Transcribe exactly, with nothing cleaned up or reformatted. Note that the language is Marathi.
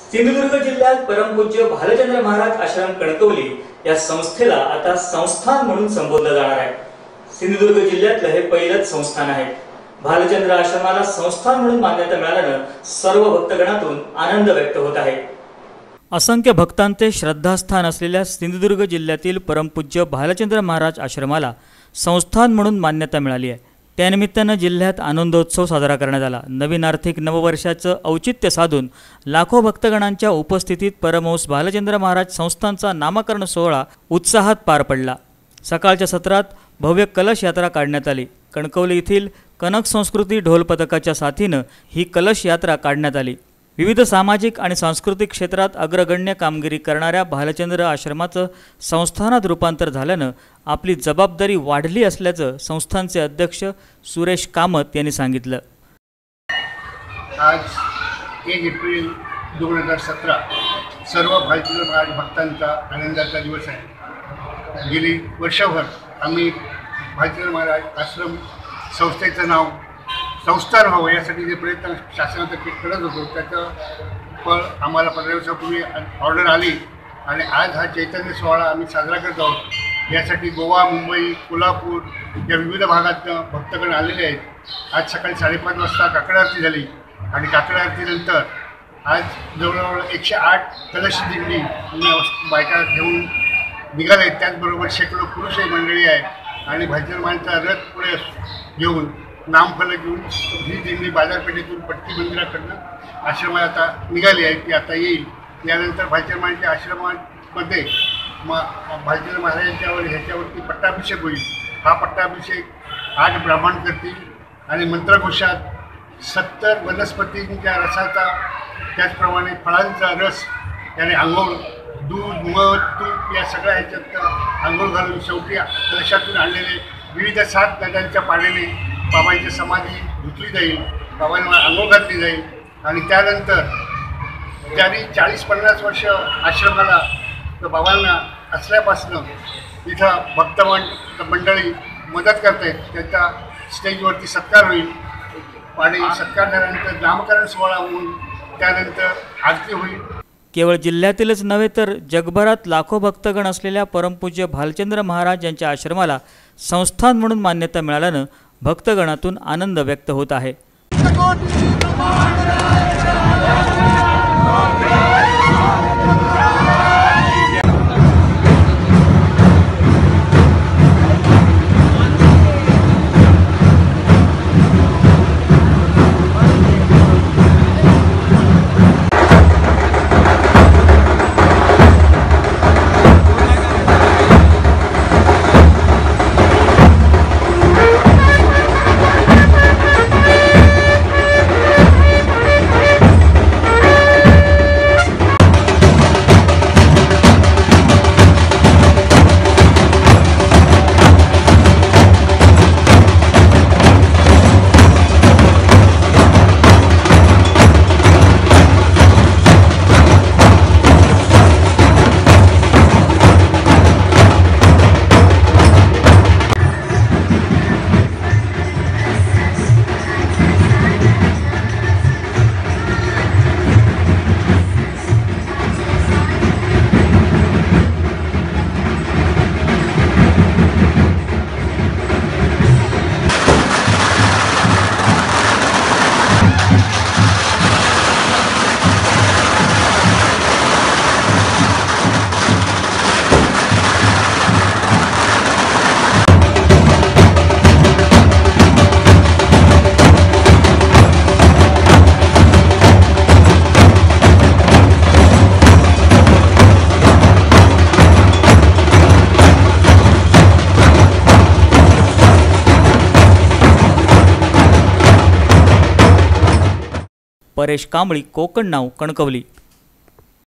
सिंधुदुर्ग जिल्ह्यात परमपूज्य भालचंद्र महाराज आश्रम कणकवली या संस्थेला आता संस्थान म्हणून संबोधलं जाणार आहे। सिंधुदुर्ग जिल्ह्यातलं हे पहिलंच संस्थान आहे। भालचंद्र आश्रमाला संस्थान म्हणून मान्यता मिळाल्यानं सर्व भक्तगणातून आनंद व्यक्त होत आहे। असंख्य भक्तांचे श्रद्धास्थान असलेल्या सिंधुदुर्ग जिल्ह्यातील परमपूज्य भालचंद्र महाराज आश्रमाला संस्थान म्हणून मान्यता मिळाली आहे। त्यानिमित्तानं जिल्ह्यात आनंदोत्सव साजरा करण्यात आला। नवीन आर्थिक नववर्षाचं औचित्य साधून लाखो भक्तगणांच्या उपस्थितीत परमहंस भालचंद्र महाराज संस्थानचा नामकरण सोहळा उत्साहात पार पडला। सकाळच्या सत्रात भव्य कलश यात्रा काढण्यात आली। कणकवली येथील कनक संस्कृती ढोल पथकाच्या साथीनं ही कलश यात्रा काढण्यात आली। विविध सामाजिक आणि सांस्कृतिक क्षेत्रात अग्रगण्य कामगिरी करणाऱ्या भालचंद्र आश्रमाचं संस्थानात रूपांतर झाल्यानं आपली जबाबदारी वाढली असल्याचं संस्थानचे अध्यक्ष सुरेश कामत यांनी सांगितलं। आज एक एप्रिल दोन हजार सतरा सर्व भालचंद्र महाराज भक्तांचा आनंदाचा दिवस आहे। गेली वर्षभर आम्ही भालचंद्र महाराज आश्रम संस्थेचं नाव संस्थान व्हावं यासाठी जे प्रयत्न शासनातर्फे करत होतो त्याचं फळ आम्हाला पंधरा दिवसापूर्वी ऑर्डर आली आणि आज हा चैतन्य सोहळा आम्ही साजरा करत आहोत। यासाठी गोवा, मुंबई, कोल्हापूर या विविध भागातनं भक्तगण आलेले आहेत। आज सकाळी साडेपाच वाजता काकड आरती झाली आणि काकड आरतीनंतर आज जवळजवळ एकशे आठ कलश दिंडी बायका घेऊन निघाले आहेत। त्याचबरोबर शेकडो पुरुषही मंडळी आहे आणि भालचंद्र महाराजांचा रथ पुढे घेऊन नामफलक घेऊन ही दिंडी बाजारपेठेतून पट्टी मंदिराकडनं आश्रमात आता निघाली आहे ती आता येईल। यानंतर भालचंद्र महाराजांच्या आश्रमामध्ये मग भालचंद्र महाराजांच्यावर ह्याच्यावरती पट्टाभिषेक होईल। हा पट्टाभिषेक आठ ब्राह्मण करतील आणि मंत्रघोषात सत्तर वनस्पतींच्या रसाचा त्याचप्रमाणे फळांचा रस याने आंघोळ दूध मध तूप या सगळ्या ह्याच्यात आंघोळ घालून शेवटी कलशातून आणलेले विविध सात नद्यांच्या पाण्याने बाबांची समाधी धुतली जाईल, बाबांना आंघोळ घातली जाईल आणि त्यानंतर ज्यांनी चाळीस पन्नास वर्ष आश्रमाला बाबांना असल्यापासनं इथं भक्तमंड मंडळी मदत करत आहेत त्यांचा स्टेजवरती सत्कार होईल आणि सत्कार झाल्यानंतर नामकरण सोहळा होऊन त्यानंतर आरती होईल। केवळ जिल्ह्यातीलच नव्हे तर जगभरात लाखो भक्तगण असलेल्या परमपूज्य भालचंद्र महाराज यांच्या आश्रमाला संस्थान म्हणून मान्यता मिळाल्यानं भक्तगणातून आनंद व्यक्त होत आहे। परेश कांबळी, कोकण नाव, कणकवली।